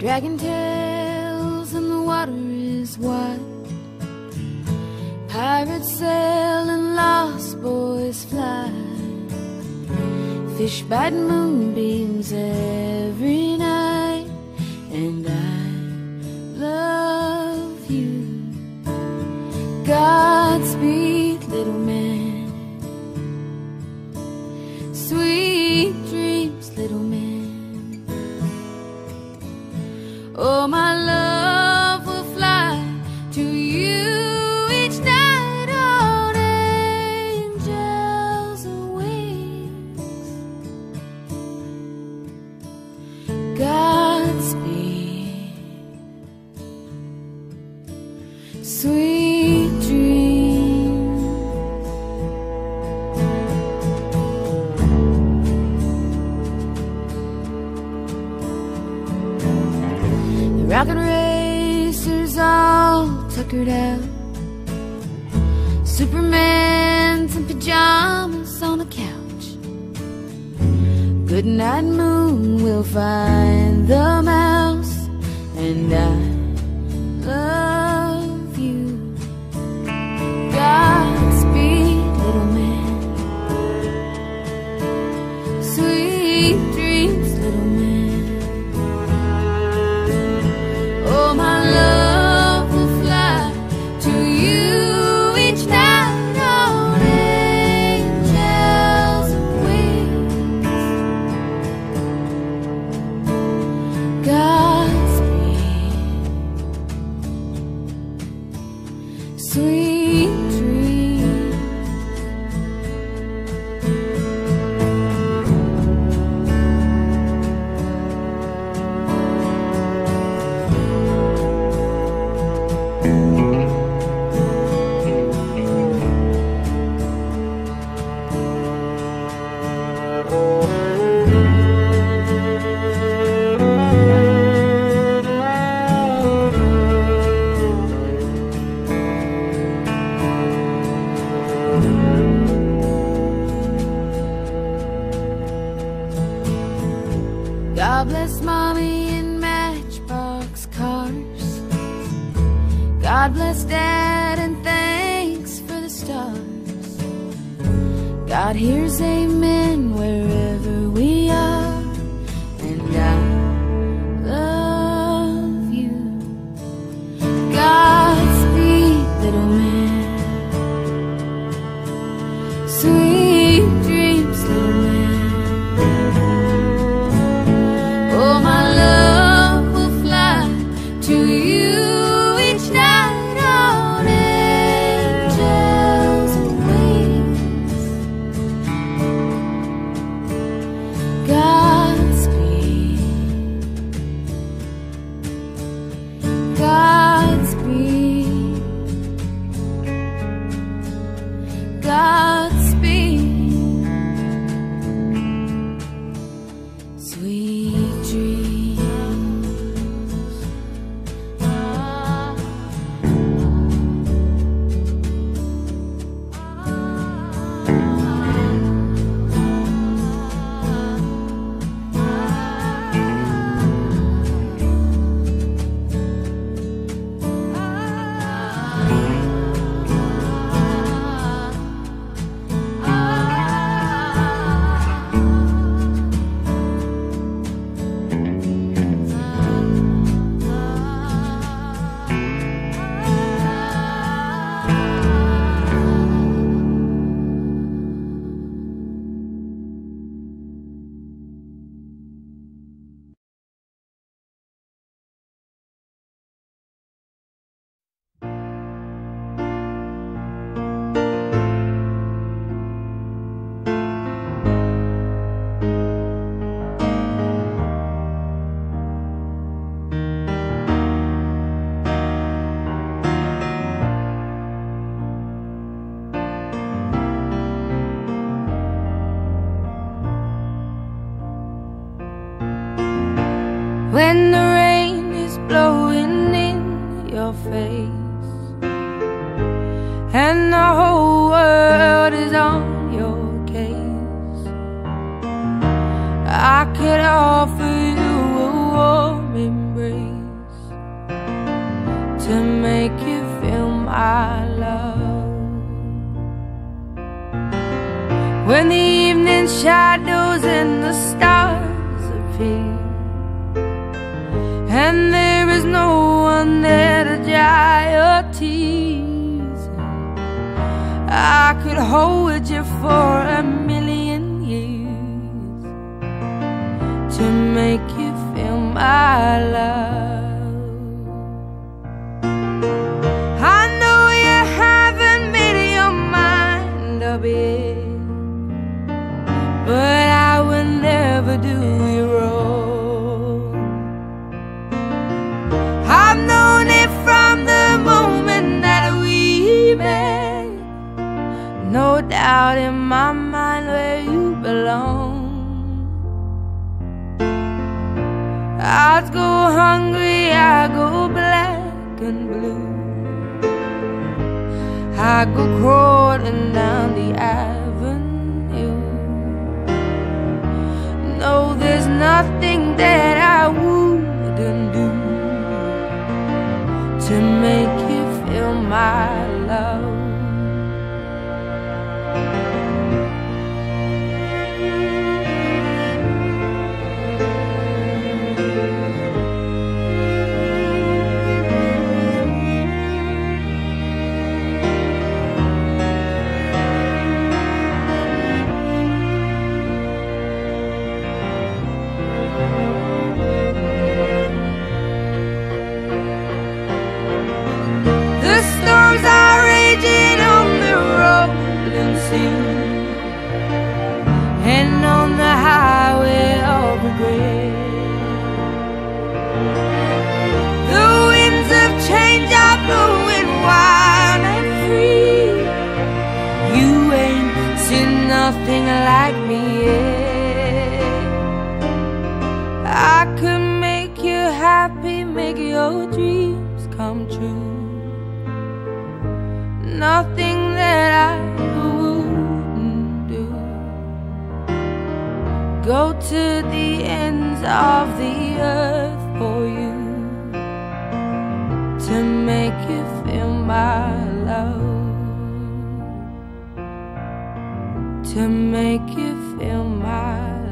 Dragging tails and the water is wide. Pirates sail and lost boys fly. Fish bite moonbeams every night. And I love you. Godspeed, little man. Sweet dreams, little man. Oh, my love will fly to you each night on angels' wings. Godspeed, sweet dreams. The rocket racers all tuckered out. Superman's in pajamas on the couch. Good night, moon, we'll find the mouse. And I love you. Godspeed, little man. Sweet dreams, little man. Oh, my love will fly to you each night on angels' wings. Godspeed, sweet dreams. God bless mommy and matchbox cars. God bless dad and thanks for the stars. God hears amen wherever we are. And I love you. Godspeed, little man. Sweet dreams, little man. Oh, my love will fly to you each night on angels' wings. Godspeed, Godspeed, Godspeed, sweet dreams. When the rain is blowing in your face and the whole world is on your case, I could offer you a warm embrace. when the evening shadows and the stars appear, and there is no one there to dry your tears. I could hold you for 1,000,000 years to make you feel my love. I know you haven't made your mind up yet, but I will never do you wrong. I've known it from the moment that we met, no doubt in my mind where you belong. I'd go hungry, I go black and blue, I go crawling down the avenue. No, there's nothing that I wouldn't do to make you feel my love. And on the highway of regret, the winds of change are blowing wild and free. You ain't seen nothing like me yet. I could make you happy, make your dreams come true. Nothing that I wouldn't do. Go to the ends of the earth for you to make you feel my love, to make you feel my love.